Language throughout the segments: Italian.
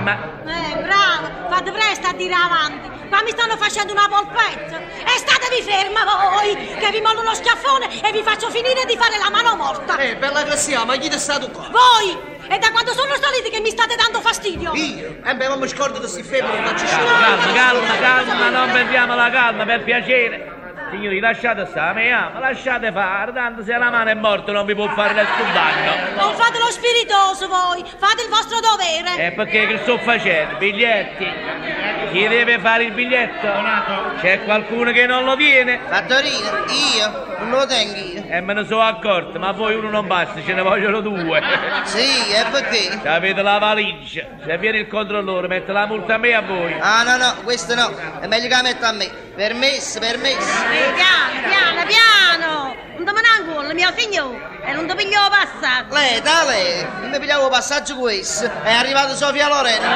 calma. Bravo, fate presto a dire avanti. Qua mi stanno facendo una polpetta. E statevi ferma voi, che vi mollo uno schiaffone e vi faccio finire di fare la mano morta. Bella Grazia, ma chi ti è stato qua? Voi! E da quando sono saliti che mi state dando fastidio? Io? Ma mi scordo di sti fermi, non ci Calma, non perdiamo la calma, per piacere. Signori, lasciate stare, mi ama, lasciate fare, tanto se la mano è morta non vi può fare nessun danno. Non fate lo spiritoso voi, fate il vostro dovere. E perché che sto facendo? Biglietti? Chi deve fare il biglietto? C'è qualcuno che non lo tiene? Fattorino, io? Non lo tengo io. E me ne sono accorto, ma voi uno non basta, ce ne vogliono due. Sì, e perché? Avete la valigia, se viene il controllore mette la multa a me e a voi. Ah no, questo no, è meglio che la metta a me. Permesso. Piano! Non ti manco, mio signore, e non ti piglio passaggio. Lei, io mi pigliavo passaggio questo, è arrivato Sofia Loren.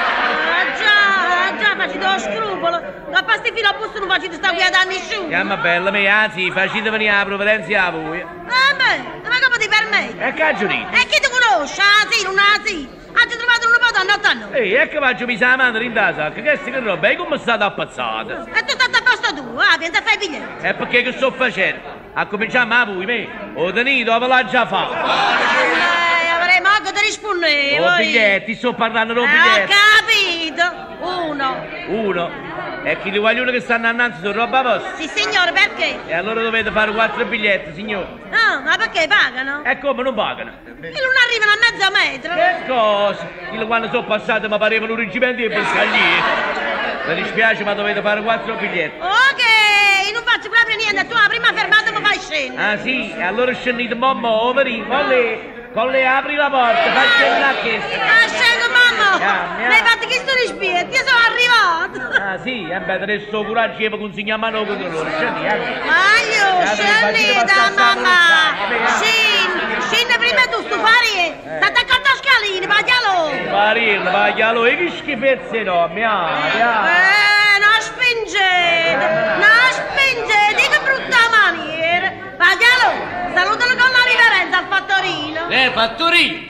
Già, facete lo scrupolo. Da pasti fino a posto non facete sta qui a danni nessuno. Chiama bella mia, anzi, facete venire la provvidenza a voi. Ma come ti permetti? E che ha giurito? E chi ti conosce? Asino, un asino. Hai trovato un po' a notte. Ehi, ecco faccio mi sa mandare in da sacca, che sti che roba, e come state appazzate? E tu stai a posto tu, pensa a fare i biglietti. E perché che sto facendo? A cominciare a voi, me? O tenito, ve l'ha già fatto. Avrei manco di rispondere. O biglietti, sto parlando di biglietti. Capito? Uno. E chi li voglio uno che stanno annanzi sono roba vostra? Sì, signore, perché? E allora dovete fare 4 biglietti, signore. No, ma perché pagano? E come non pagano? E non arrivano a mezzo metro. Che cosa? Io quando sono passato mi parevano un reggimento di pescaglieri. Mi dispiace, ma dovete fare 4 biglietti. Ok, non faccio proprio niente. Tu la prima fermata mi fai scendere. Ah sì? E allora scendete mamma, con le apri la porta, faccio una chiesa. Scendo, mamma. Mi hai fatto che sto rispetto, io sono arrivato. Ah sì? E beh, adesso coraggio che consegna a mano con loro. Scendi, Maglio, da mamma. Scendi prima tu, sto pari. State accanto a scalini, vaglialo. Vaglialo, e che schifezze no, non spingete, che brutta maniera. Vaglialo, salutalo con la riverenza al fattorino. Fattorino!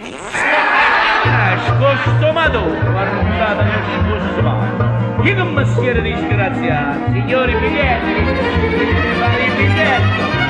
Scostomatore, guardate che scostomato. Chi che mestiere disgraziato, signori biglietti, fare i biglietti.